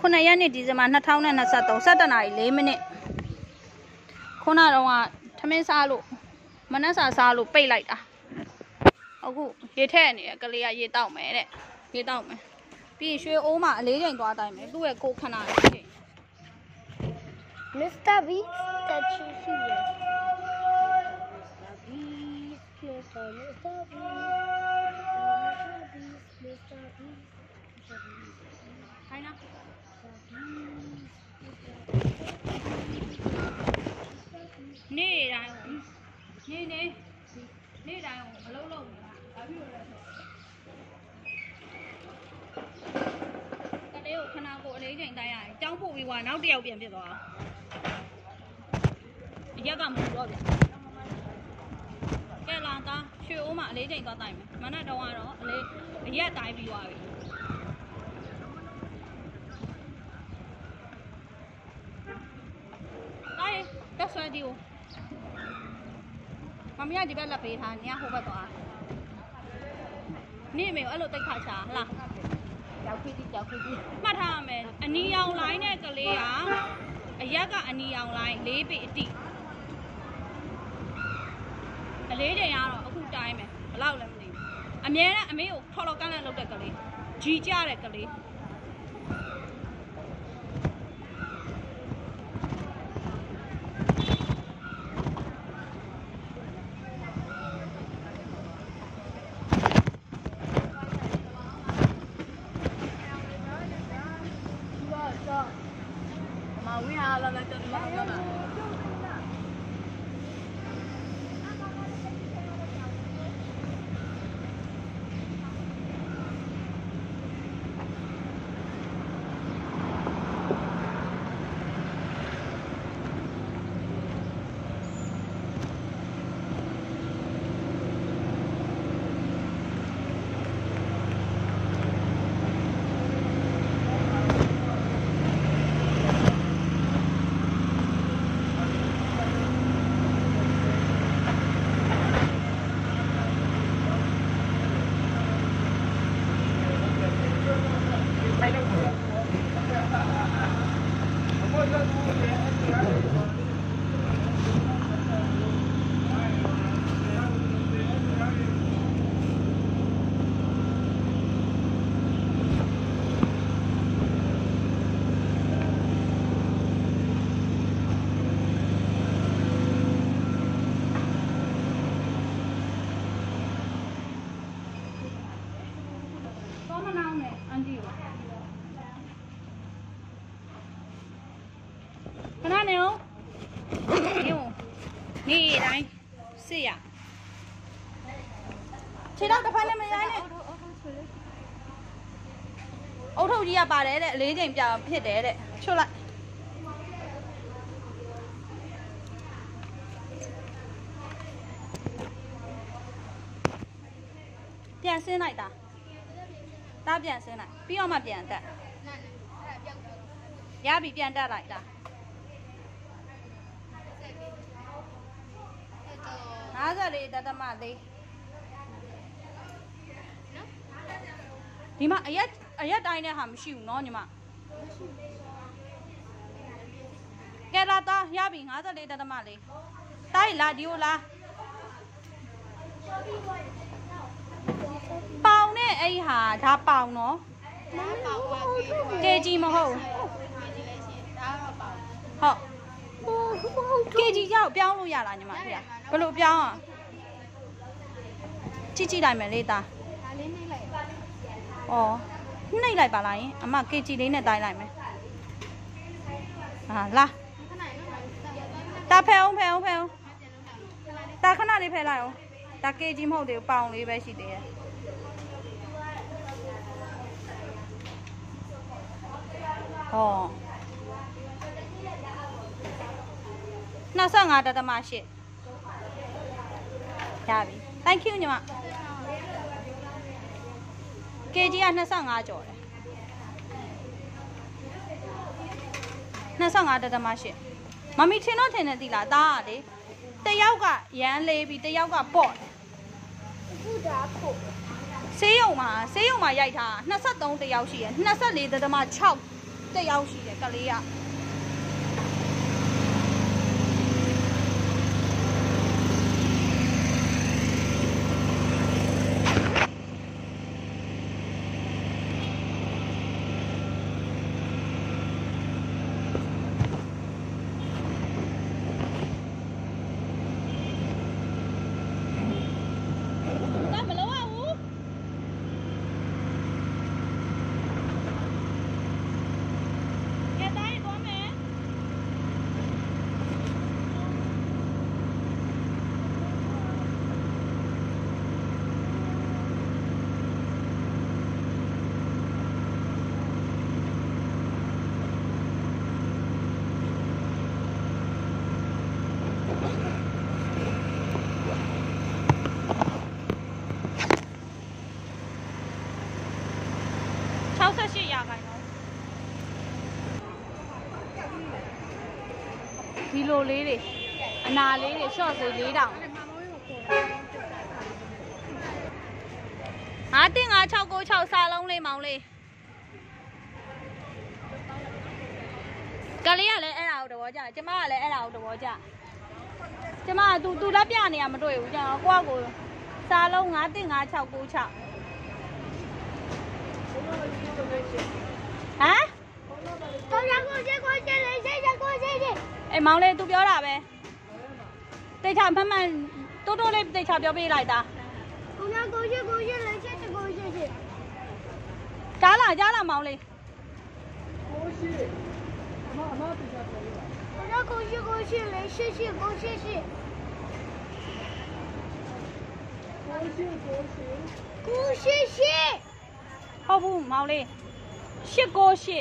ခုနှစ်ရက်နေ့ဒီဇင်ဘာ2023 17 နာရီ 4 မိနစ်ခုနတော့ထမင်းစားလို့မနက်စာစားလို့ပိတ်လိုက်တာအခုရေထည့်နေတယ်ကလေးကရေတောက်မယ်တဲ့ရေတောက်မယ်ပြီးရွှေအိုးမှာအလေးချိန်သွားတိုင်းမယ်သူ့ရဲ့ကိုခဏလေးချိန် Mr. Beast touching here. Mr. Beast. ခိုင်းနော်နေ့တိုင်းနေ့တိုင်းအလုံးလုံးနေတာဘာဖြစ်လို့လဲဆိုကလေးကိုခဏကိုအလေးချိန်တိုင်းရတယ်ကြောင်းပို့ပြီးသွားနောက်တစ်ယောက်ပြန်ဖြစ်သွားအရက်ကမဟုတ်တော့ဗျကဲလာသားရွှေအိုးမှာအလေးချိန်သွားတိုင်းမယ်မနက်တော့ကတော့အရက်တိုင်းပြီးသွားပြီတိုင်းတက်ဆွဲဒီကိုမမရဒီဘက်လက်ပေးထားညဟိုဘက်သွားနေမေအဲ့လိုတိတ်ခါချာဟလားကြောက်ခွေးကြီးမှတ်ထားရမယ်အနီရောင်လိုင်းနဲ့ကလေးကအရက်ကအနီရောင်လိုင်း၄ပေအတိအလေးချိန်ကတော့အခုတိုင်းမယ်ဘယ်လောက်လဲမသိဘူးအမြဲတမ်းအမေကိုထော်လော်ကန်းလန့်လုပ်တဲ့ကလေးကြီးကြတဲ့ကလေးခဏနေဦးနေ့တိုင်းစစ်ရခြေတော့တစ်ဖက်လည်းမရိုင်းနဲ့အုတ်ထုတ်ကြီးကပါတယ်တဲ့အလေးချိန်ပြဖြစ်တယ်တဲ့ချွတ်လိုက်ပြန်ဆင်းလိုက်တာပြန်ဆင်းလိုက်ပြီးတော့မှပြန်တက်ရပြီပြန်တက်လိုက်တာ54.4ဒီမှာအရက်တိုင်းတဲ့ဟာမရှိဘူးเนาะညီမကဲလာတော့ရပြီ54.4တိုင်းလာဒီကိုလာပေါင်နဲ့အဲ့ဟာဒါပေါင်เนาะKG မဟုတ်ဟုတ်KG ရောက်ပြောင်းလို့ရလားညီမဖေဘယ်လိုပြောင်းอ่ะကြည့်လိုက်မယ်လေသားဒါလေးနှိမ့်လိုက်နှိမ့်လိုက်ပါလားယင်အမ KG လေးနဲ့တိုင်းလိုက်မယ်လာတာဖဲအောင်တာခဏလေးဖဲလိုက်အောင်ဒါ KG မဟုတ်သေးဘူးပေါင်လေးပဲရှိသေးရဲ့25.8ရပြီ thank you ညီမ KG က25ကျော်တယ်25.8မမီထင်တော့ထင်တယ်သီလားသားကလေတယောက်ကရမ်းလေးပြီးတယောက်ကပေါ့တယ်အခုဒါပေါ့ဆေးရုံမှာရိုက်ထား23တယောက်ရှိရ24.6 တက်ရောက်ရှိတယ်ကလေးက68 ရာခိုင်နှုန်းဒီလိုလေးတွေအနာလေးတွေရှော့စေး4000 5359696စာလုံးလေးမောင်လေးကလေးကလည်းအဲ့ဒါကိုသဘောကျကျမကလည်းအဲ့ဒါကိုသဘောကျကျမကသူလက်ပြနေရမတွေ့ဘူးကျန်တော့ကိုယ့်ကိုစာလုံး5359696ဟမ်ကိုရကိုရှိကိုရှိလေးရှိကိုရှိရှိအေးမောင်လေး तू ပြောတာပဲတိတ်ချမှန်မှန်တိုးတိုးလေးတိတ်ချပြောပေးလိုက်တာကိုရကိုရှိကိုရှိလေးရှိကိုရှိရှိကြားလားမောင်လေးကိုရှိအမတိတ်ချပြောပေးပါကိုရကိုရှိလေးရှိကိုရှိရှိကိုရှိဟုတ်ဘူးမောင်လေး898 ကိုရှိ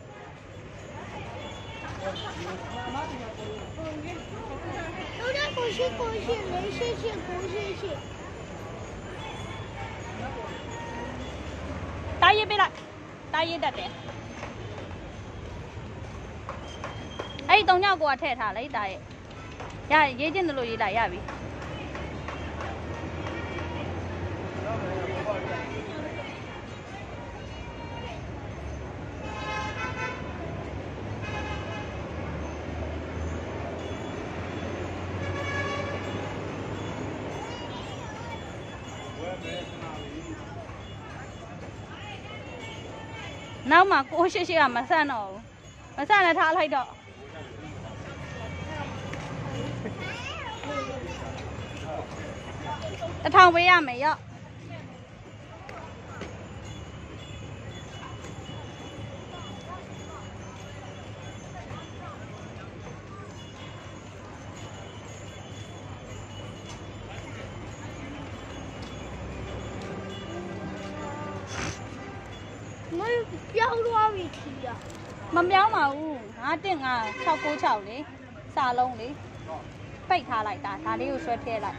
လေးရှိကိုရှိတားရေးပေးလိုက်တားရေးတတ်တယ်အဲ့ဒီ3ညကိုကထည့်ထားလိုက်တားရဲ့ရရေးချင်းတယ်လို့ရေးလိုက်ရပြီနောက်မှာ688ကမဆန့်တော့ဘူးမဆန့်လည်းထားလိုက်တော့1000ပေးရမယ်ရော့ပြောင်းသွားပြီခီးရမပြောင်းပါဘူး5359696လေစာလုံးလေပိတ်ထားလိုက်တာဒါလေးကိုဆွဲထည့်လိုက်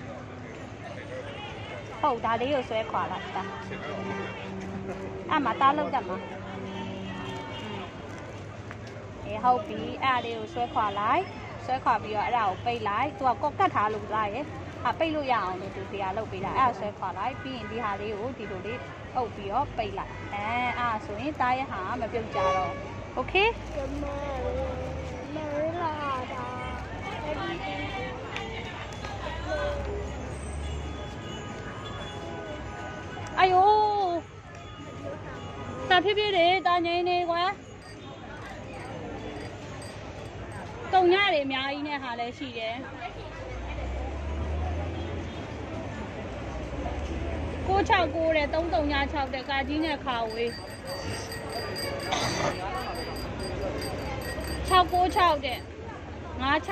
ဟုတ်ဒါလေးကိုဆွဲခွာလိုက်တာအဲ့မှာတားလောက်တတ်မှာအေးဟုတ်ပြီအဲ့ဒါလေးကိုဆွဲခွာလိုက်ဆွဲခွာပြီးတော့အဲ့ဒါကိုပိတ်လိုက်သူကကော့ကတ်ထားလို့လားရဲ့ပိတ်လို့ရအောင်လို့သူတရားလုပ်ပေးတာအဲ့ဒါဆွဲခွာလိုက်ပြီးရင်ဒီဟာလေးကိုဒီလိုလေးအုပ်ပြီးတော့ပိတ်လိုက်အဲ့ဆိုရင်တားရဟာမပြုတ်ကြတော့โอเค哎呦，大屁屁的，大年的乖。东亚的苗伊呢，下来是的。锅炒锅的，东亚炒的，家己呢烤的。炒锅炒的，我炒，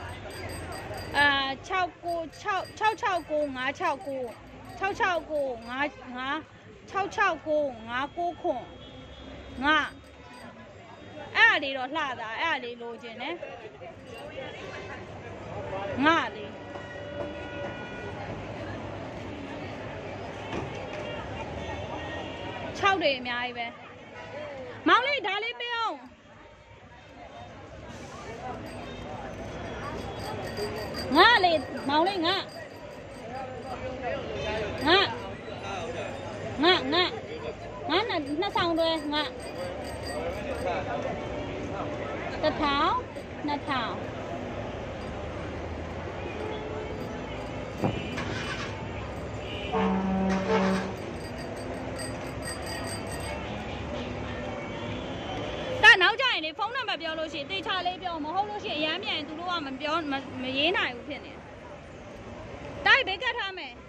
炒锅炒锅，我炒锅。炒锅我炒锅我锅控我အဲ့လေးတော့လှတာအဲ့လေးလိုချင်တယ်ငါလေး6တွေအများကြီးပဲမောင်လေးဒါလေးပေးအောင်ငါလေးမောင်လေးငါနှစ်ဆောင်တွဲငါတစ်ထောင်နှစ်ထောင်နောက်ကြရင်လေဖုန်းနံပါတ်ပြောလို့ရှိရင်တေချာလေးပြောမဟုတ်လို့ရှိရင်အရမ်းမြန်သူတို့ကမပြောမရေးနိုင်ဘူးဖြစ်နေတိုက်ဘေးကတ်ထားမယ်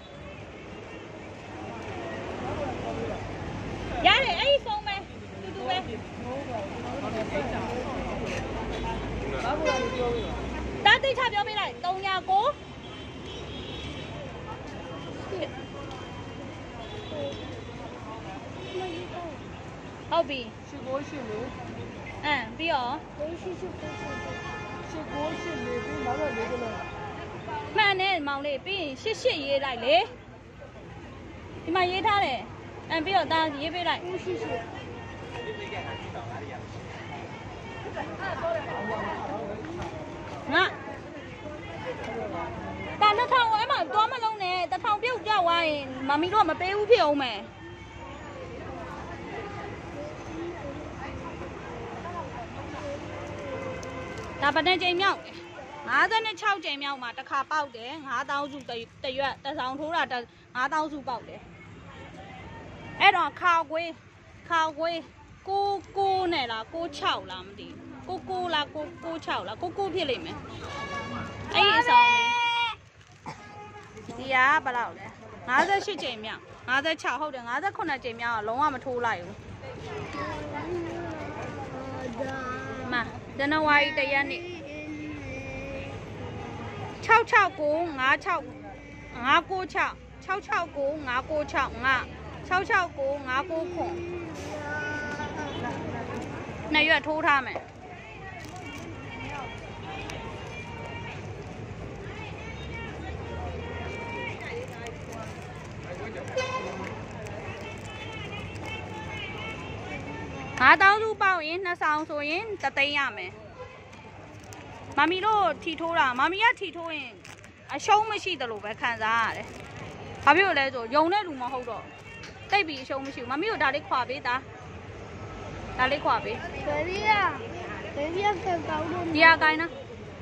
ရတယ်အဲ့ဒီဖုန်းပဲတူတူပဲတာတေချာပြောပေးလိုက်309ဟုတ်ပြီ 8984 ပြီးတော့ 8984ပြီးနောက်တော့4ကလုံးမှန်နဲ့မောင်လေးပြီးရင်88ရေးလိုက်လေဒီမှာရေးထားတယ်ပြီးတော့ဒါရေးပေးလိုက်ငါတာနှစ်ထောင်အဲ့မှာသွားမလုံးနဲ့တစ်ထောင်ပြုတ်ကြသွားရင်မမီတို့ကမပေးဘူးဖြစ်အောင်မယ်ဒါပတဲ့ချိန်မြောက်56ချိန်မြောက်မှာတစ်ခါပေါက်တယ်9000စုတရွက်တစ်ဆောင်ထိုးတာ9000စုပေါက်တယ်အဲ့တော့ခါကွေး9နဲ့လား96လားမသိဘူး9လား96လား9ဖြစ်လိမ့်မယ်အဲ့ဒီအဆောင်ဒီကဘယ်လောက်လဲ58ချိန်မြောက်56ဟုတ်တယ်58ချိန်မြောက်လုံးဝမထိုးလိုက်ဘူးမဇန်နဝါရီ1ရက်နေ့66956 596 669 596 669 599နှစ်ရွက်ထိုးထားမယ်5000စုပေါက်ရင်2ဆောင်ဆိုရင်3သိန်းရမယ်မမီတို့ထီထိုးတာမမီကထီထိုးရင်အရှုံးမရှိသလိုပဲခံစားရတယ်ဘာဖြစ်လို့လဲဆိုယုံတဲ့လူမဟုတ်တော့တိတ်ပြီးအရှုံးမရှိဘူးမမီတို့ဒါလေးခွာပေးတာဒါလေးခွာပေးဘယ်ရီယာကကောင်းလို့ဒီဟာကိုင်းနော်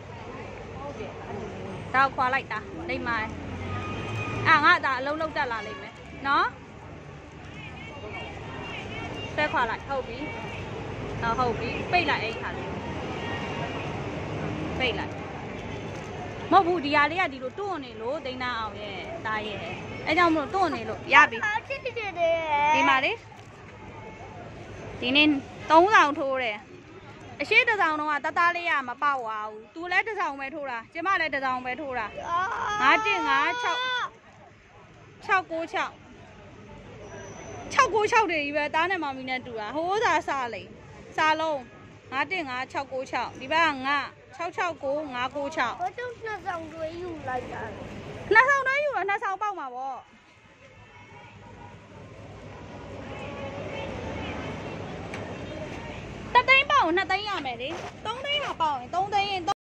ဒါခွာလိုက်တာလိမ့်မိုင်းငါဒါအလုံးလုံးတက်လာလိမ့်မယ်နော်ဆွဲခွာလိုက်ဟုတ်ပြီဟုတ်ပြီပိတ်လိုက်အဲ့ခါလေးပိတ်လိုက်မဟုတ်ဘူးဒီဟာလေးကဒီလိုတွန့်နေလို့တိန်းသားအောင်ရဲ့တားရဲ့အဲကြောင့်မလို့တွန့်နေလို့ရပြီဒီမှာလေဒီနေ့3ဆောင်ထိုးတယ်အရှိတစ်ဆောင်တော့တသားလေးရမပေါက်သွားဘူးသူလည်းတစ်ဆောင်ပဲထိုးတာကျမလည်းတစ်ဆောင်ပဲထိုးတာ996 696တွေကြီးပဲတားနဲ့မောင်မီနဲ့တူတာဟိုးစားစားလိမ့်စားလုံး99696ဒီဘက်ကငါ669 596 ဘာလို့နှစ်ဆောင်တွေယူလိုက်တာနှစ်ဆောင်တွေယူတော့နှစ်ဆောင်ပေါက်မှာပေါ့3သိန်းပေါက်2သိန်းရမယ်လေ3သိန်းမှာပေါက်ရင်3သိန်းရင်